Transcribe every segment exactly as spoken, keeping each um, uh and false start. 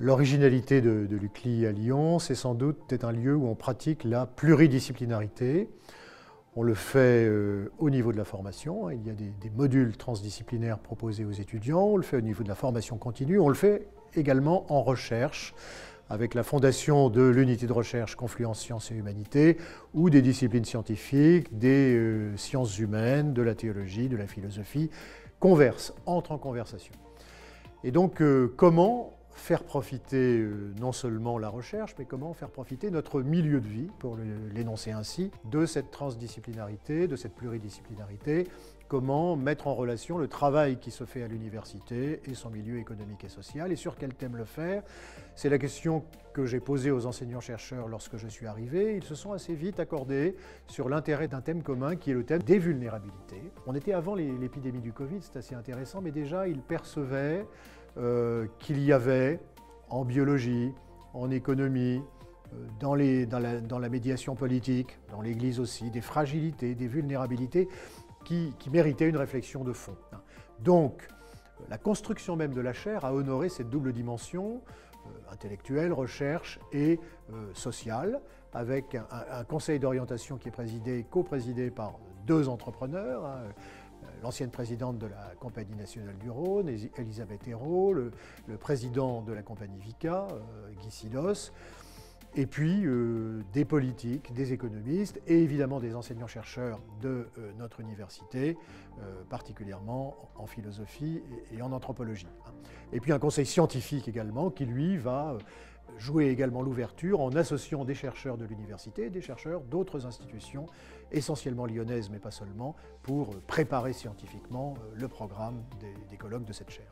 L'originalité de, de l'U C L I à Lyon, c'est sans doute d'être un lieu où on pratique la pluridisciplinarité. On le fait euh, au niveau de la formation, il y a des, des modules transdisciplinaires proposés aux étudiants, on le fait au niveau de la formation continue, on le fait également en recherche, avec la fondation de l'unité de recherche Confluence Sciences et Humanités, ou des disciplines scientifiques, des euh, sciences humaines, de la théologie, de la philosophie, conversent, entrent en conversation. Et donc, euh, comment faire profiter euh, non seulement la recherche, mais comment faire profiter notre milieu de vie, pour l'énoncer ainsi, de cette transdisciplinarité, de cette pluridisciplinarité, comment mettre en relation le travail qui se fait à l'université et son milieu économique et social, et sur quel thème le faire. C'est la question que j'ai posée aux enseignants-chercheurs lorsque je suis arrivé. Ils se sont assez vite accordés sur l'intérêt d'un thème commun qui est le thème des vulnérabilités. On était avant l'épidémie du Covid, c'est assez intéressant, mais déjà ils percevaient euh, qu'il y avait en biologie, en économie, Dans, les, dans, la, dans la médiation politique, dans l'Église aussi, des fragilités, des vulnérabilités qui, qui méritaient une réflexion de fond. Donc, la construction même de la chaire a honoré cette double dimension, euh, intellectuelle, recherche et euh, sociale, avec un, un conseil d'orientation qui est présidé, co-présidé par deux entrepreneurs, hein, l'ancienne présidente de la Compagnie nationale du Rhône, Elisabeth Hérault, le, le président de la Compagnie Vicat, euh, Guy Sidos, et puis euh, des politiques, des économistes et évidemment des enseignants-chercheurs de euh, notre université, euh, particulièrement en philosophie et, et en anthropologie. Et puis un conseil scientifique également qui, lui, va jouer également l'ouverture en associant des chercheurs de l'université et des chercheurs d'autres institutions, essentiellement lyonnaises, mais pas seulement, pour préparer scientifiquement le programme des, des colloques de cette chaire.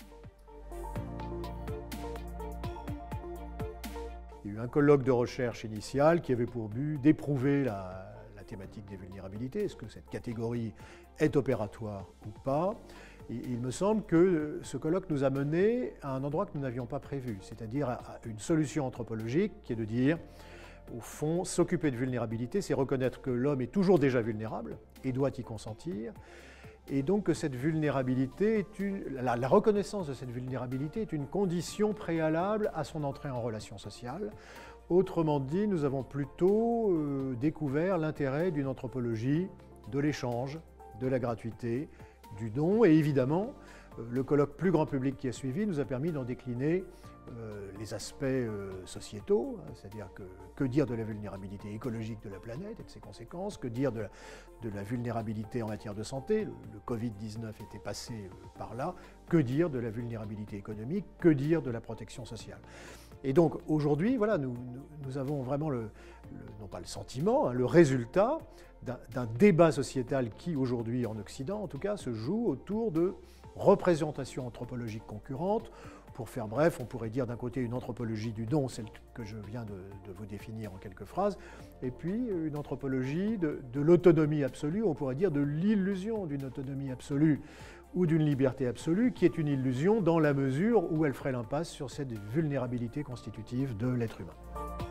Il y a eu un colloque de recherche initial qui avait pour but d'éprouver la, la thématique des vulnérabilités. Est-ce que cette catégorie est opératoire ou pas? Et il me semble que ce colloque nous a mené à un endroit que nous n'avions pas prévu, c'est-à-dire à une solution anthropologique qui est de dire, au fond, s'occuper de vulnérabilité, c'est reconnaître que l'homme est toujours déjà vulnérable et doit y consentir. Et donc que cette vulnérabilité est une, la, la reconnaissance de cette vulnérabilité est une condition préalable à son entrée en relation sociale. Autrement dit, nous avons plutôt euh, découvert l'intérêt d'une anthropologie de l'échange, de la gratuité, du don. Et évidemment, euh, le colloque plus grand public qui a suivi nous a permis d'en décliner euh, les aspects euh, sociétaux, hein, c'est-à-dire que, que dire de la vulnérabilité écologique de la planète et de ses conséquences, que dire de la, de la vulnérabilité en matière de santé, le, le Covid dix-neuf était passé euh, par là, que dire de la vulnérabilité économique, que dire de la protection sociale. Et donc aujourd'hui, voilà, nous, nous, nous avons vraiment, le, le, non pas le sentiment, hein, le résultat d'un débat sociétal qui aujourd'hui en Occident, en tout cas, se joue autour de représentations anthropologiques concurrentes. Pour faire bref, on pourrait dire d'un côté une anthropologie du don, celle que je viens de, de vous définir en quelques phrases, et puis une anthropologie de, de l'autonomie absolue, on pourrait dire de l'illusion d'une autonomie absolue ou d'une liberté absolue, qui est une illusion dans la mesure où elle ferait l'impasse sur cette vulnérabilité constitutive de l'être humain.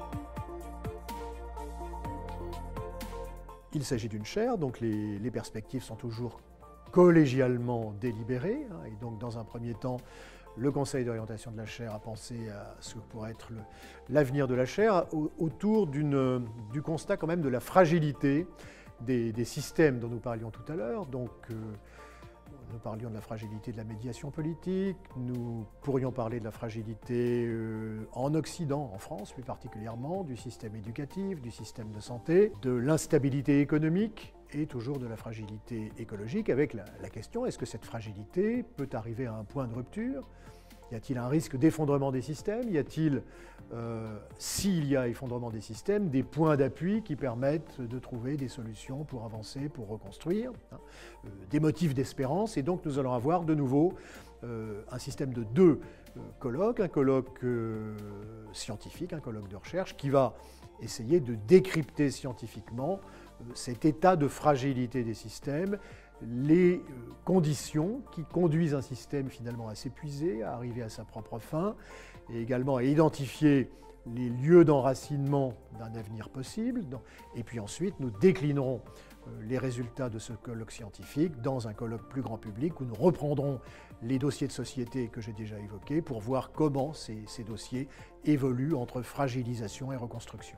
Il s'agit d'une chaire, donc les, les perspectives sont toujours collégialement délibérées, hein, et donc dans un premier temps, le conseil d'orientation de la chaire a pensé à ce que pourrait être l'avenir de la chaire au, autour d'une, du constat quand même de la fragilité des, des systèmes dont nous parlions tout à l'heure. Donc, euh, nous parlions de la fragilité de la médiation politique, nous pourrions parler de la fragilité euh, en Occident, en France plus particulièrement, du système éducatif, du système de santé, de l'instabilité économique et toujours de la fragilité écologique, avec la, la question, est-ce que cette fragilité peut arriver à un point de rupture? Y a-t-il un risque d'effondrement des systèmes? Y a-t-il, euh, s'il y a effondrement des systèmes, des points d'appui qui permettent de trouver des solutions pour avancer, pour reconstruire, hein, euh, des motifs d'espérance? Et donc nous allons avoir de nouveau euh, un système de deux euh, colloques, un colloque euh, scientifique, un colloque de recherche, qui va essayer de décrypter scientifiquement euh, cet état de fragilité des systèmes, les conditions qui conduisent un système finalement à s'épuiser, à arriver à sa propre fin, et également à identifier les lieux d'enracinement d'un avenir possible, et puis ensuite nous déclinerons les résultats de ce colloque scientifique dans un colloque plus grand public où nous reprendrons les dossiers de société que j'ai déjà évoqués pour voir comment ces, ces dossiers évoluent entre fragilisation et reconstruction.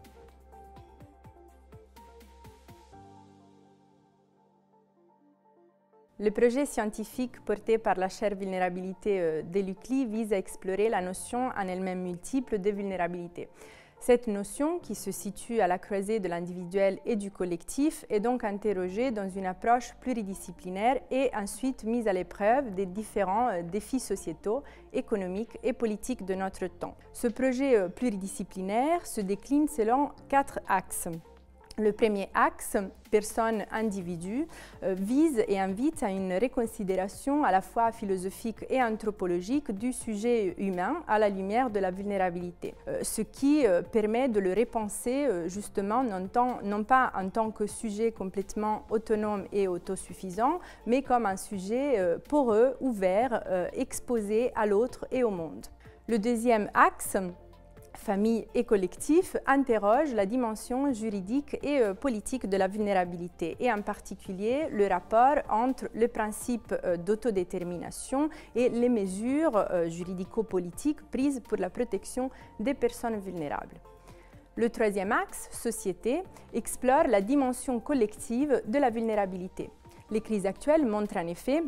Le projet scientifique porté par la chaire vulnérabilité de l'U C L I vise à explorer la notion en elle-même multiple de vulnérabilité. Cette notion, qui se situe à la croisée de l'individuel et du collectif, est donc interrogée dans une approche pluridisciplinaire et ensuite mise à l'épreuve des différents défis sociétaux, économiques et politiques de notre temps. Ce projet pluridisciplinaire se décline selon quatre axes. Le premier axe, personne-individu, euh, vise et invite à une reconsidération à la fois philosophique et anthropologique du sujet humain à la lumière de la vulnérabilité, euh, ce qui euh, permet de le repenser euh, justement non, tant, non pas en tant que sujet complètement autonome et autosuffisant, mais comme un sujet euh, poreux, ouvert, euh, exposé à l'autre et au monde. Le deuxième axe, famille et collectif, interroge la dimension juridique et euh, politique de la vulnérabilité et en particulier le rapport entre le principe euh, d'autodétermination et les mesures euh, juridico-politiques prises pour la protection des personnes vulnérables. Le troisième axe, société, explore la dimension collective de la vulnérabilité. Les crises actuelles montrent en effet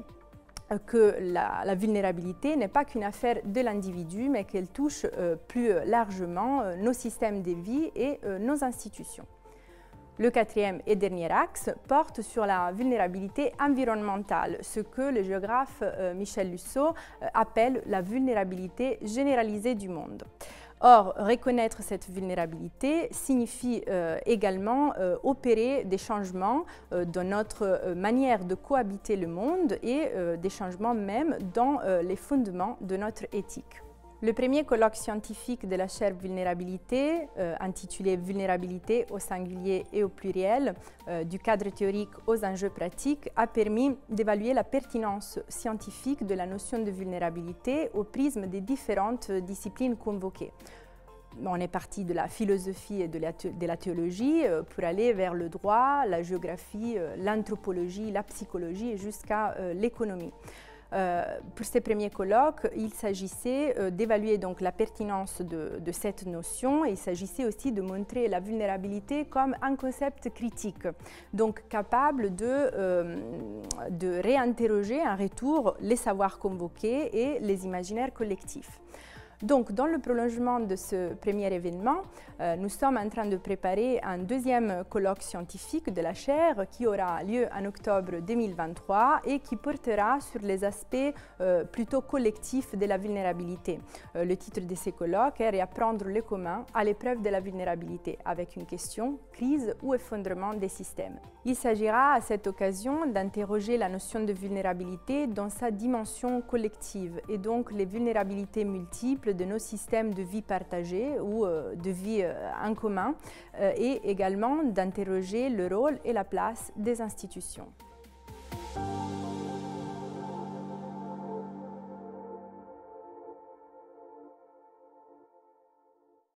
que la, la vulnérabilité n'est pas qu'une affaire de l'individu, mais qu'elle touche euh, plus largement euh, nos systèmes de vie et euh, nos institutions. Le quatrième et dernier axe porte sur la vulnérabilité environnementale, ce que le géographe euh, Michel Lusso euh, appelle la vulnérabilité généralisée du monde. Or, reconnaître cette vulnérabilité signifie euh, également euh, opérer des changements euh, dans notre euh, manière de cohabiter le monde et euh, des changements même dans euh, les fondements de notre éthique. Le premier colloque scientifique de la chaire vulnérabilité, euh, intitulé Vulnérabilité au singulier et au pluriel, euh, du cadre théorique aux enjeux pratiques, a permis d'évaluer la pertinence scientifique de la notion de vulnérabilité au prisme des différentes disciplines convoquées. On est parti de la philosophie et de la, de la théologie euh, pour aller vers le droit, la géographie, euh, l'anthropologie, la psychologie et jusqu'à euh, l'économie. Euh, pour ces premiers colloques, il s'agissait euh, d'évaluer donc la pertinence de, de cette notion et il s'agissait aussi de montrer la vulnérabilité comme un concept critique, donc capable de, euh, de réinterroger en retour les savoirs convoqués et les imaginaires collectifs. Donc, dans le prolongement de ce premier événement, euh, nous sommes en train de préparer un deuxième colloque scientifique de la chaire qui aura lieu en octobre deux mille vingt-trois et qui portera sur les aspects euh, plutôt collectifs de la vulnérabilité. Euh, le titre de ces colloques est « Réapprendre le commun à l'épreuve de la vulnérabilité » avec une question « Crise ou effondrement des systèmes ». Il s'agira à cette occasion d'interroger la notion de vulnérabilité dans sa dimension collective et donc les vulnérabilités multiples de nos systèmes de vie partagés ou euh, de vie euh, en commun euh, et également d'interroger le rôle et la place des institutions.